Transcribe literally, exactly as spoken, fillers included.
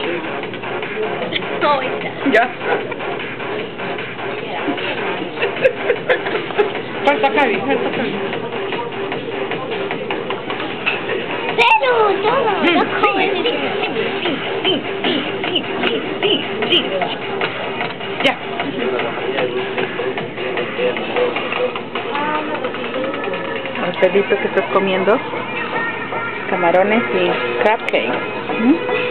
No, está. Ya. Falta Javi, falta Javi. Pero, toma, no comes. Ya. El pedito que estás comiendo, camarones y cupcakes. ¿Mm?